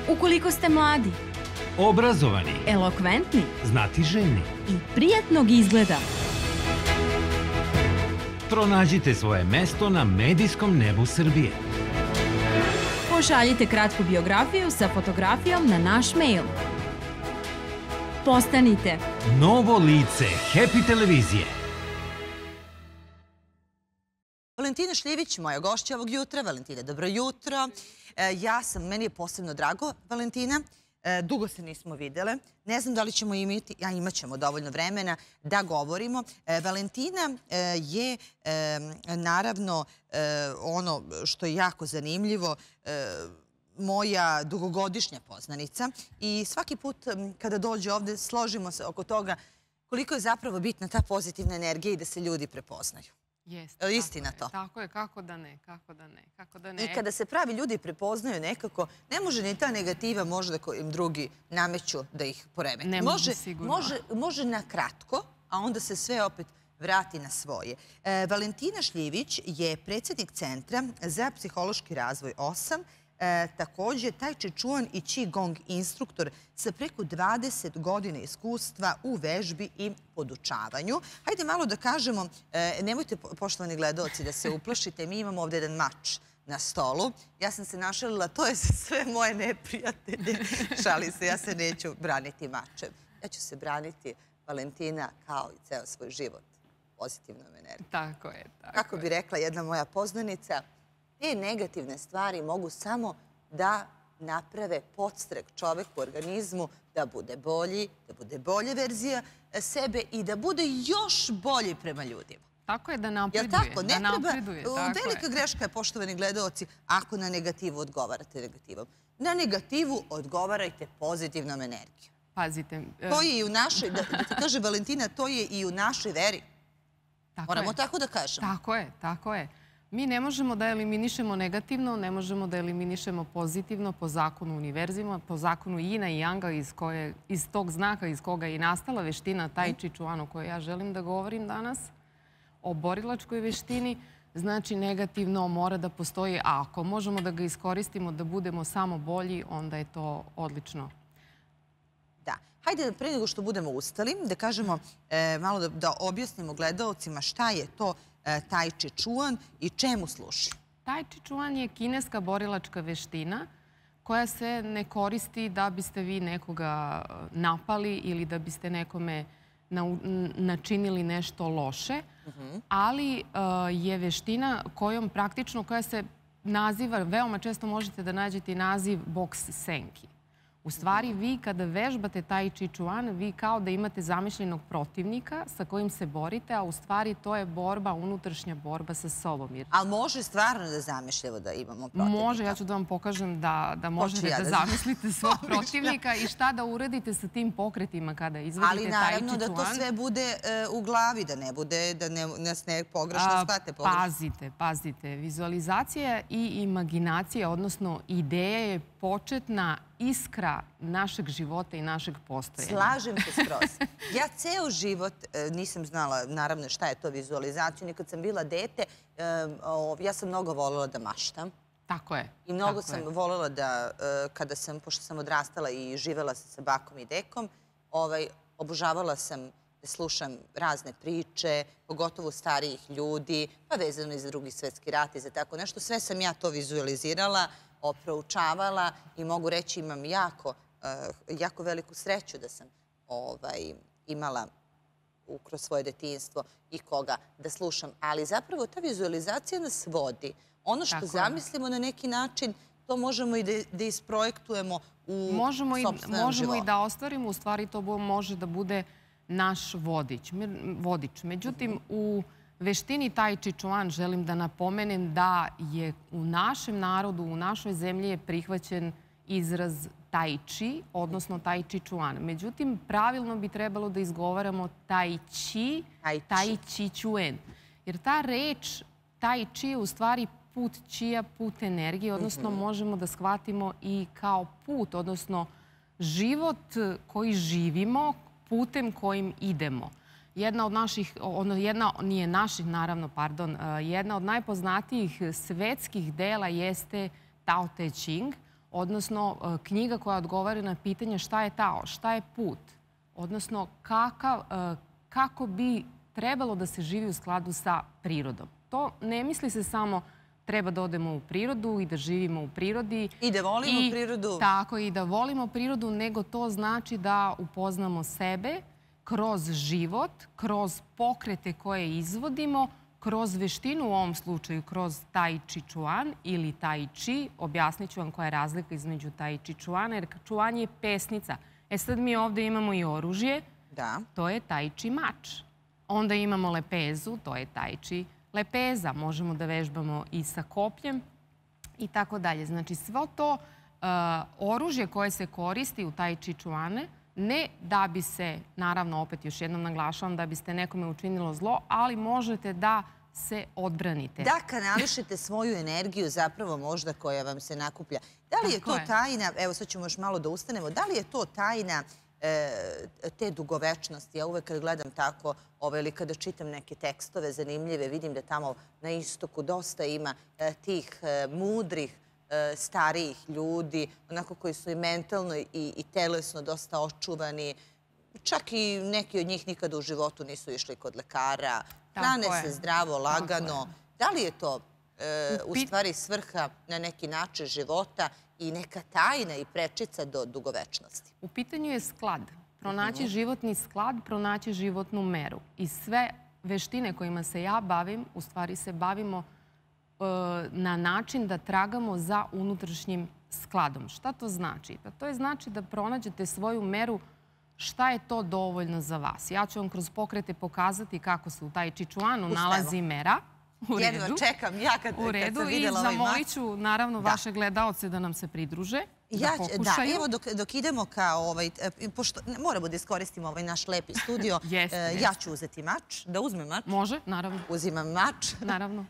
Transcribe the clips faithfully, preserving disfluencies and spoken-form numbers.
Ukoliko ste mladi, obrazovani, elokventni znatiželjni i prijatnog izgleda, pronađite svoje mesto na medijskom nebu Srbije. Pošaljite kratku biografiju sa fotografijom na naš mail. Postanite novo lice Happy televizije. Valentina Šljivić, moja gošća ovog jutra. Valentina, dobro jutro. Ja sam, meni je posebno drago, Valentina. Dugo se nismo videle. Ne znam da li ćemo imati, a imat ćemo dovoljno vremena da govorimo. Valentina je naravno ono što je jako zanimljivo, moja dugogodišnja poznanica i svaki put kada dođe ovde složimo se oko toga koliko je zapravo bitna ta pozitivna energija i da se ljudi prepoznaju. Jeste. Istina to. Tako je, kako da ne, kako da ne, kako da ne. I kada se pravi ljudi prepoznaju nekako, ne može ni ta negativa možda kojim drugi nameću da ih poremeti. Ne može sigurno. Može na kratko, a onda se sve opet vrati na svoje. Valentina Šljivić je predsjednik Centra za psihološki razvoj osam, također Tai Chi Chuan i Qigong instruktor sa preko dvadeset godina iskustva u vežbi i podučavanju. Hajde malo da kažemo, nemojte poštovani gledaoci da se uplašite, mi imamo ovdje jedan mač na stolu. Ja sam se našalila, to je za sve moje neprijatelje. Šali se, ja se neću braniti mačem. Ja ću se braniti, Valentina, kao i ceo svoj život, pozitivnom energijom. Tako je, tako je. Kako bi rekla jedna moja poznanica, te negativne stvari mogu samo da naprave podstrek čoveku u organizmu da bude bolji, da bude bolja verzija sebe i da bude još bolji prema ljudima. Tako je, da napreduje. Jel tako? Ne treba, velika greška je, poštovani gledaoci, ako na negativu odgovarate negativom. Na negativu odgovarajte pozitivnom energijom. Pazite. To je i u našoj, da ti kaže Valentina, to je i u našoj veri. Moramo tako da kažemo. Tako je, tako je. Mi ne možemo da eliminišemo negativno, ne možemo da eliminišemo pozitivno po zakonu univerzima, po zakonu Yina i Yanga, iz tog znaka iz koga je i nastala veština Tai Chi Chuan o kojoj ja želim da govorim danas, o borilačkoj veštini. Znači, negativno mora da postoji, a ako možemo da ga iskoristimo, da budemo samo bolji, onda je to odlično. Da. Hajde, pre nego što budemo ustali, da kažemo, malo da objasnimo gledaocima šta je to Tai Chi Chuan i čemu služi? Tai Chi Chuan je kineska borilačka veština koja se ne koristi da biste vi nekoga napali ili da biste nekome načinili nešto loše, ali je veština kojom praktično, koja se naziva, veoma često možete da nađete naziv boks senki. U stvari, vi kada vežbate Tai Chi Chuan, vi kao da imate zamišljenog protivnika sa kojim se borite, a u stvari to je borba, unutrašnja borba sa sobom. Ali može stvarno da zamišljamo da imamo protivnika? Može, ja ću da vam pokažem da možete da zamislite svog protivnika i šta da uradite sa tim pokretima kada izvedite Tai Chi Chuan. Ali naravno da to sve bude u glavi, da ne bude, da nas ne pogrešno shvate pogrešno. Pazite, pazite. Vizualizacija i imaginacija, odnosno ideja je početna iskra našeg života i našeg postojanja. Slažem se skroz. Ja ceo život nisam znala, naravno, šta je to vizualizacija. Nikad sam bila dete, ja sam mnogo voljela da maštam. Tako je. I mnogo sam voljela da, kada sam, pošto sam odrastala i živela sa bakom i dekom, obožavala sam da slušam razne priče, pogotovo starijih ljudi, pa vezano i za Drugi svjetski rat i za tako nešto. Sve sam ja to vizualizirala, proučavala i mogu reći imam jako, jako veliku sreću da sam imala kroz svoje detinjstvo i koga da slušam. Ali zapravo ta vizualizacija nas vodi. Ono što zamislimo na neki način, to možemo i da isprojektujemo u sopstvenom životu. Možemo i da ostvarimo, u stvari to može da bude naš vodič. Međutim, u veštini Tai Chi Chuan želim da napomenem da je u našem narodu, u našoj zemlji je prihvaćen izraz Tai Chi, odnosno Tai Chi Chuan. Međutim, pravilno bi trebalo da izgovaramo Tai Chi, Tai Chi Chuan. Jer ta reč Tai Chi je u stvari put čija, put energije, odnosno možemo da shvatimo i kao put, odnosno život koji živimo, putem kojim idemo. Jedna od naših, jedna, nije naših naravno, pardon, jedna od najpoznatijih svetskih dela jeste Tao Te Ching, odnosno knjiga koja odgovara na pitanje šta je Tao, šta je put, odnosno kakav, kako bi trebalo da se živi u skladu sa prirodom. To ne misli se samo treba da odemo u prirodu i da živimo u prirodi. I da volimo I, prirodu. Tako, i da volimo prirodu, nego to znači da upoznamo sebe kroz život, kroz pokrete koje izvodimo, kroz veštinu u ovom slučaju, kroz Tai Chi Chuan ili Tai Chi. Objasnit ću vam koja je razlika između Tai Chi Chuana, jer Chuan je pesnica. E sad mi ovde imamo i oružje, Da. to je Tai Chi mač. Onda imamo lepezu, to je Tai Chi lepeza. Možemo da vežbamo i sa kopljem i tako dalje. Znači, svo to uh, oružje koje se koristi u Tai Chi Chuane, ne da bi se, naravno, opet još jednom naglašavam, da biste nekome učinilo zlo, ali možete da se odbranite. Da kanališete svoju energiju zapravo možda koja vam se nakuplja. Da li je to tajna, evo sad ćemo još malo da ustanemo, da li je to tajna te dugovečnosti? Ja uvek kad gledam tako, ili kada čitam neke tekstove zanimljive, vidim da tamo na istoku dosta ima tih mudrih, starijih ljudi, onako koji su i mentalno i telesno dosta očuvani. Čak i neki od njih nikada u životu nisu išli kod lekara. Hrane se zdravo, lagano. Da li je to u stvari svrha na neki način života i neka tajna i prečica do dugovečnosti? U pitanju je sklad. Pronaći životni sklad, pronaći životnu meru. I sve veštine kojima se ja bavim, u stvari se bavimo na način da tragamo za unutrašnjim skladom. Šta to znači? To je znači da pronađete svoju meru, šta je to dovoljno za vas. Ja ću vam kroz pokrete pokazati kako se u Tai Chi Chuanu nalazi mera. Jedva čekam, ja kad sam vidjela ovaj mač. I zamolit ću, naravno, vaše gledaoce da nam se pridruže, da pokušaju. Da, evo dok idemo ka ovaj, pošto moramo da iskoristimo ovaj naš lepi studio, ja ću uzeti mač, da uzmem mač. Može, naravno. Uzimam mač. Naravno.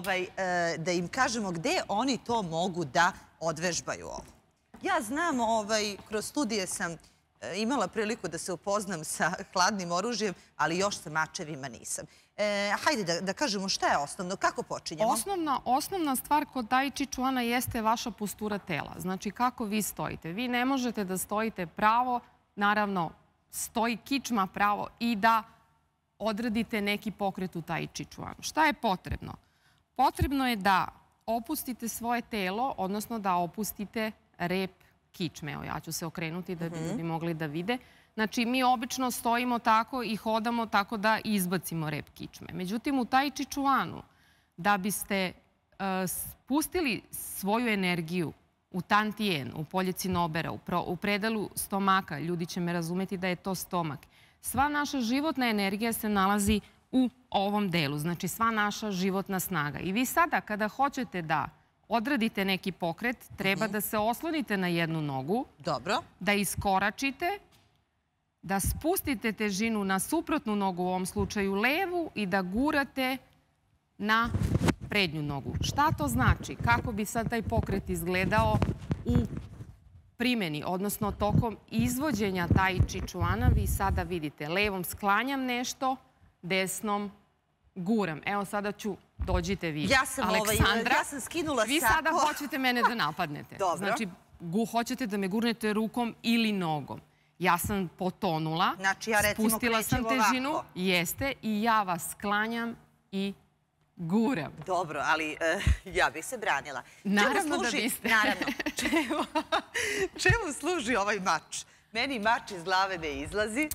Da im kažemo gde oni to mogu da odvežbaju ovo. Ja znam, kroz studije sam imala priliku da se upoznam sa hladnim oružjem, ali još sa mačevima nisam. Hajde da kažemo šta je osnovno, kako počinjemo? Osnovna stvar kod Tai Chi Chuana jeste vaša postura tela. Znači kako vi stojite. Vi ne možete da stojite pravo, naravno stoji kičma pravo i da odradite neki pokret u Tai Chi Chuanu. Šta je potrebno? Potrebno je da opustite svoje telo, odnosno da opustite rep kičme. Evo, ja ću se okrenuti da bi ljudi mogli da vide. Znači, mi obično stojimo tako i hodamo tako da izbacimo rep kičme. Međutim, u Tai Chi Chuanu, da biste spustili svoju energiju u tan tien, u polje cinobera, u predalu stomaka, ljudi će me razumeti da je to stomak, sva naša životna energija se nalazi u ovom delu. Znači, sva naša životna snaga. I vi sada, kada hoćete da odradite neki pokret, treba da se oslonite na jednu nogu, da iskoračite, da spustite težinu na suprotnu nogu, u ovom slučaju levu, i da gurate na prednju nogu. Šta to znači? Kako bi sad taj pokret izgledao u primjeni, odnosno tokom izvođenja Tai Chi Chuana? Vi sada vidite, levom sklanjam nešto, desnom guram. Evo sada ću, dođite vi, Aleksandra. Ja sam skinula sako. Vi sada hoćete mene da napadnete. Znači, hoćete da me gurnete rukom ili nogom. Ja sam potonula, spustila sam težinu, jeste, i ja vas sklanjam i guram. Dobro, ali ja bih se branila. Naravno da biste. Naravno. Čemu služi ovaj mač? Meni mač iz glave ne izlazi.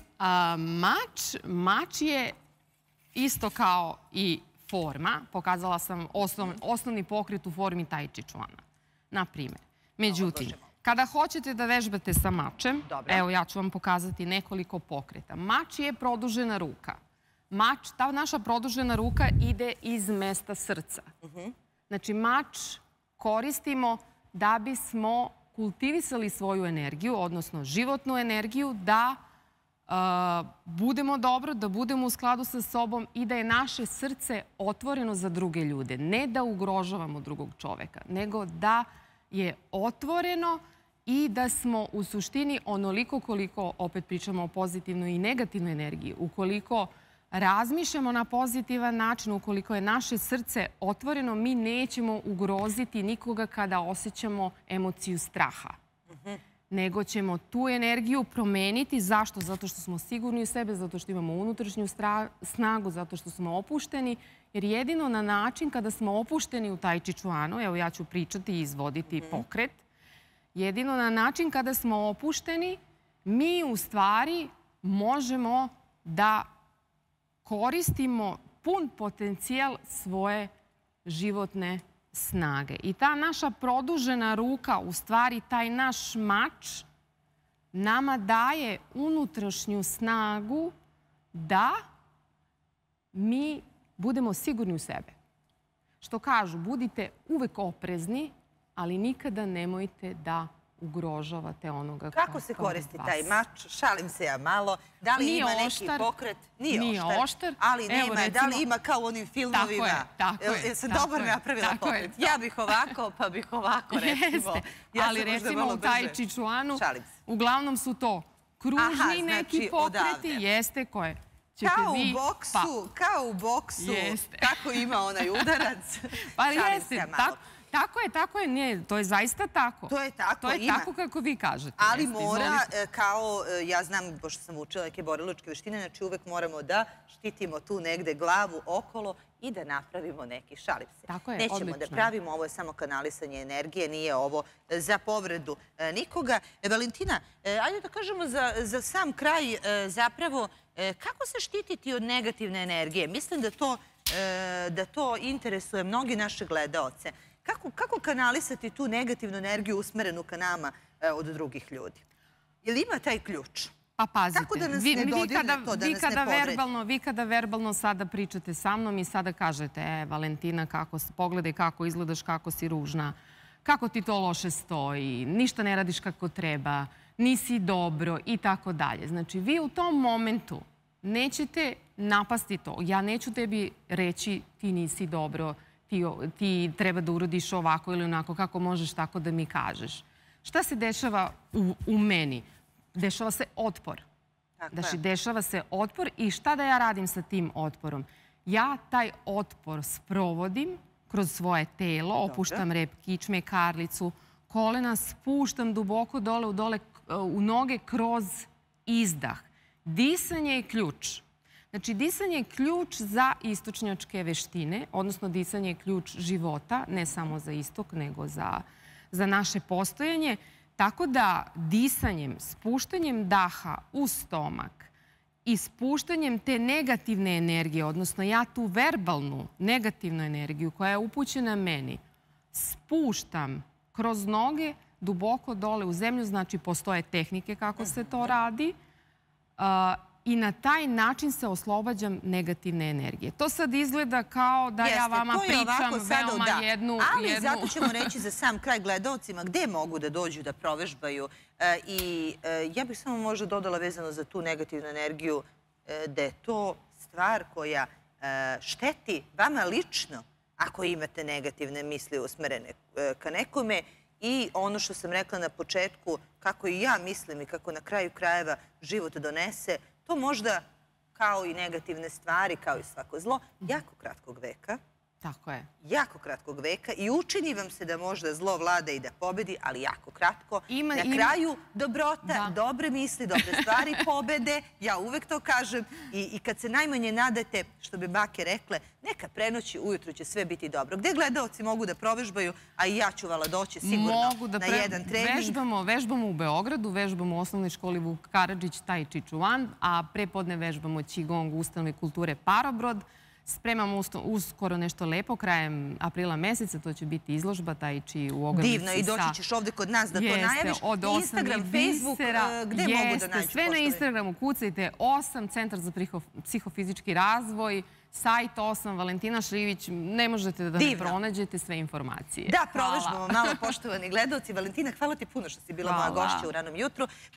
Mač je isto kao i forma. Pokazala sam osnovni pokret u formi Tai Chi Chuana, na primjer. Međutim, kada hoćete da vežbate sa mačem, evo ja ću vam pokazati nekoliko pokreta. Mač je produžena ruka. Mač, ta naša produžena ruka ide iz mesta srca. Znači, mač koristimo da bismo kultivisali svoju energiju, odnosno životnu energiju, da budemo dobro, da budemo u skladu sa sobom i da je naše srce otvoreno za druge ljude. Ne da ugrožavamo drugog čoveka, nego da je otvoreno i da smo u suštini onoliko koliko, opet pričamo o pozitivnoj i negativnoj energiji, ukoliko razmišljamo na pozitivan način, ukoliko je naše srce otvoreno, mi nećemo ugroziti nikoga kada osjećamo emociju straha. Nego ćemo tu energiju promeniti. Zašto? Zato što smo sigurni u sebe, zato što imamo unutrašnju snagu, zato što smo opušteni. Jer jedino na način kada smo opušteni u Tai Chi Chuanu, evo ja ću pričati i izvoditi pokret, jedino na način kada smo opušteni, mi u stvari možemo da koristimo pun potencijal svoje životne snage. I ta naša produžena ruka, u stvari taj naš mač, nama daje unutrašnju snagu da mi budemo sigurni u sebe. Što kažu, budite uvek oprezni, ali nikada nemojte da ugrožavate onoga kako Kako se koristi taj mač? Šalim se ja malo. Da li ima neki pokret? Nije oštar. Ali da li ima kao u onim filmovima? Tako je. Jesam dobro napravila pokret? Ja bih ovako, pa bih ovako, recimo. Ali recimo u Tai Chi Chuanu uglavnom su to kružni neki pokreti. Jeste koje Kao u boksu, kao u boksu, kako ima onaj udarac. Pa jeste, tako je, tako je, nije, to je zaista tako. To je tako, To je tako kako vi kažete. Ali mora, kao, ja znam, pošto sam učila neke borilačke veštine, znači uvek moramo da štitimo tu negde glavu okolo i da napravimo neki, šalim se. Tako je, Nećemo odlično. da pravimo, ovo je samo kanalisanje energije, nije ovo za povredu nikoga. Valentina, ajde da kažemo za sam kraj zapravo, kako se štititi od negativne energije? Mislim da to interesuje mnogi naše gledaoce. Kako kanalisati tu negativnu energiju usmerenu ka nama od drugih ljudi? Je li ima taj ključ? Pa pazite, Kako da nas ne dodirne to, da nas ne povredi? Vi kada verbalno sada pričate sa mnom i sada kažete, e, Valentina, pogledaj kako izgledaš, kako si ružna, kako ti to loše stoji, ništa ne radiš kako treba, nisi dobro i tako dalje. Znači, vi u tom momentu nećete napasti to. Ja neću tebi reći ti nisi dobro, ti treba da urodiš ovako ili onako, kako možeš tako da mi kažeš. Šta se dešava u meni? Dešava se otpor. Znači, dešava se otpor i šta da ja radim sa tim otporom? Ja taj otpor sprovodim kroz svoje telo, opuštam rep kičme, karlicu, kolena, spuštam duboko dole u noge kroz izdah. Disanje je ključ. Znači, disanje je ključ za istočnjačke veštine, odnosno disanje je ključ života, ne samo za istok, nego za naše postojanje. Tako da disanjem, spuštanjem daha u stomak i spuštanjem te negativne energije, odnosno ja tu verbalnu negativnu energiju koja je upućena meni, spuštam kroz noge duboko dole u zemlju, znači postoje tehnike kako se to radi, i na taj način se oslobađam negativne energije. To sad izgleda kao da ja vama pričam veoma jednu... Ali zato ćemo reći za sam kraj gledaocima gde mogu da dođu da provežbaju. I ja bih samo možda dodala vezano za tu negativnu energiju da je to stvar koja šteti vama lično ako imate negativne misli usmerene ka nekome. I ono što sam rekla na početku, kako i ja mislim i kako na kraju krajeva život donese, to možda, kao i negativne stvari, kao i svako zlo, jako kratkog veka. Tako je. Jako kratkog veka i učini vam se da možda zlo vlada i da pobedi, ali jako kratko. Na kraju dobrota, dobre misli, dobre stvari pobede. Ja uvek to kažem. I kad se najmanje nadate, što bi bake rekle, neka prenoći, ujutru će sve biti dobro. Gde gledaoci mogu da provežbaju, a i ja ću vala doći sigurno na jedan trening. Vežbamo u Beogradu, vežbamo u osnovnoj školi Vuk Karadžić, Tai Chi Chuan, a prepodne vežbamo Qigong u ustanove kulture Parobrod. Spremamo uskoro nešto lepo, krajem aprila meseca, to će biti izložba Tai Chi u Ogromnici. Divno, i doći ćeš ovde kod nas da to najaviš. Instagram, Facebook, gde mogu da nađu? Sve na Instagramu, kucajte osam, Centar za psihofizički razvoj, sajt osam, Valentina Šrivić, ne možete da ne pronađete sve informacije. Da, provežbamo malo, poštovani gledaoci. Valentina, hvala ti puno što si bila moja gošća u ranom jutru.